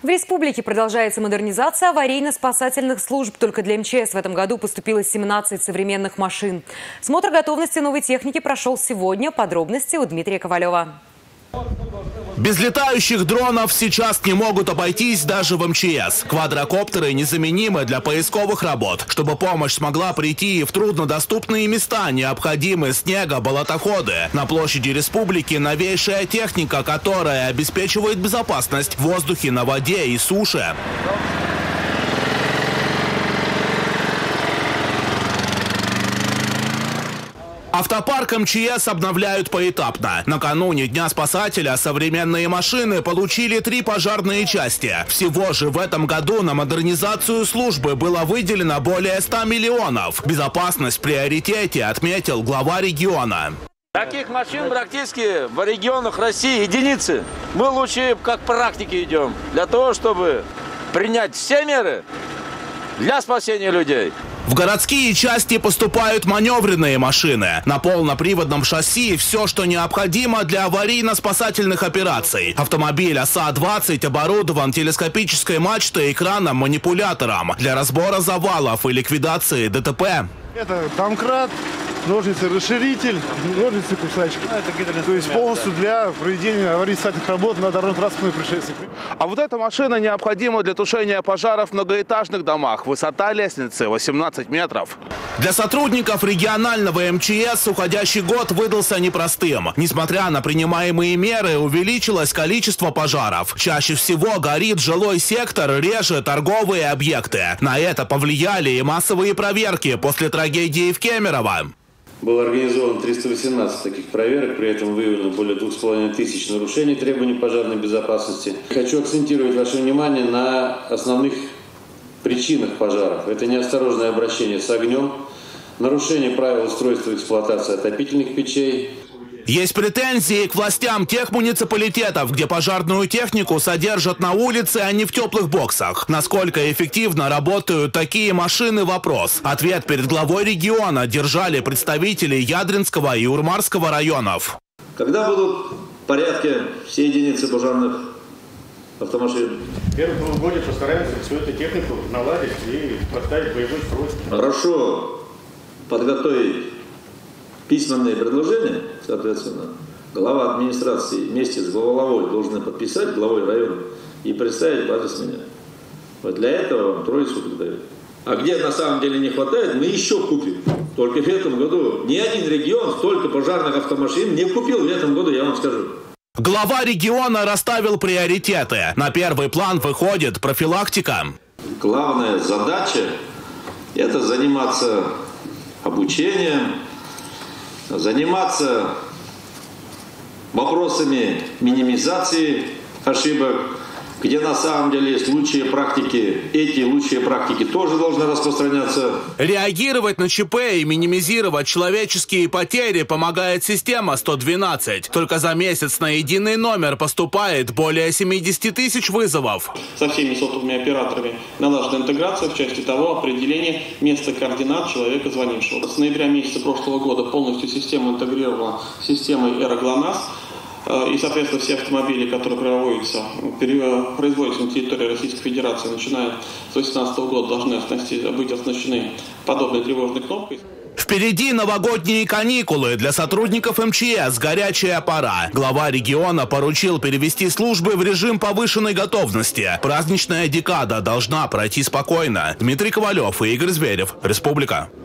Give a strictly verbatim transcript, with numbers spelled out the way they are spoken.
В республике продолжается модернизация аварийно-спасательных служб. Только для эм че эс в этом году поступило семнадцать современных машин. Смотр готовности новой техники прошел сегодня. Подробности у Дмитрия Ковалева. Без летающих дронов сейчас не могут обойтись даже в эм че эс. Квадрокоптеры незаменимы для поисковых работ. Чтобы помощь смогла прийти и в труднодоступные места, необходимы снегоболотоходы. На площади республики новейшая техника, которая обеспечивает безопасность в воздухе, на воде и суше. Автопарк эм че эс обновляют поэтапно. Накануне Дня спасателя современные машины получили три пожарные части. Всего же в этом году на модернизацию службы было выделено более ста миллионов. Безопасность в приоритете, отметил глава региона. Таких машин практически в регионах России единицы. Мы лучше как практики идем, для того, чтобы принять все меры для спасения людей. В городские части поступают маневренные машины. На полноприводном шасси все, что необходимо для аварийно-спасательных операций. Автомобиль ОСА двадцать оборудован телескопической мачтой, экраном, манипулятором для разбора завалов и ликвидации дэ тэ пэ. Это домкрат, ножницы расширитель, ножницы кусачки. То есть полностью для проведения аварийно-спасательных работ на дорожно-транспортных происшествиях. А вот эта машина необходима для тушения пожаров в многоэтажных домах. Высота лестницы восемнадцать метров. Для сотрудников регионального эм че эс уходящий год выдался непростым. Несмотря на принимаемые меры, увеличилось количество пожаров. Чаще всего горит жилой сектор, реже торговые объекты. На это повлияли и массовые проверки после трагедии в Кемерово. Было организовано триста восемнадцать таких проверок, при этом выявлено более двух с половиной тысяч нарушений требований пожарной безопасности. Хочу акцентировать ваше внимание на основных причинах пожаров. Это неосторожное обращение с огнем, нарушение правил устройства и эксплуатации отопительных печей. Есть претензии к властям тех муниципалитетов, где пожарную технику содержат на улице, а не в теплых боксах. Насколько эффективно работают такие машины – вопрос. Ответ перед главой региона держали представители Ядринского и Урмарского районов. Когда будут в порядке все единицы пожарных автомашин? В первом полугодии постараемся всю эту технику наладить и поставить боевой строй. Хорошо подготовить письменные предложения, соответственно, глава администрации вместе с главой должны подписать, главой района, и представить в адрес меня. Вот для этого вам трое суток дают. А где на самом деле не хватает, мы еще купим. Только в этом году ни один регион столько пожарных автомашин не купил в этом году, я вам скажу. Глава региона расставил приоритеты. На первый план выходит профилактика. Главная задача – это заниматься обучением, заниматься вопросами минимизации ошибок, где на самом деле есть лучшие практики, эти лучшие практики тоже должны распространяться. Реагировать на ЧП и минимизировать человеческие потери помогает система сто двенадцать. Только за месяц на единый номер поступает более семидесяти тысяч вызовов. Со всеми сотовыми операторами налажена интеграция в части того определения места координат человека, звонившего. С ноября месяца прошлого года полностью система интегрирована с системой эра ГЛОНАСС. И, соответственно, все автомобили, которые производятся, производятся на территории Российской Федерации, начиная с две тысячи восемнадцатого года, должны быть оснащены подобной тревожной кнопкой. Впереди новогодние каникулы. Для сотрудников эм че эс горячая пора. Глава региона поручил перевести службы в режим повышенной готовности. Праздничная декада должна пройти спокойно. Дмитрий Ковалев и Игорь Зверев. Республика.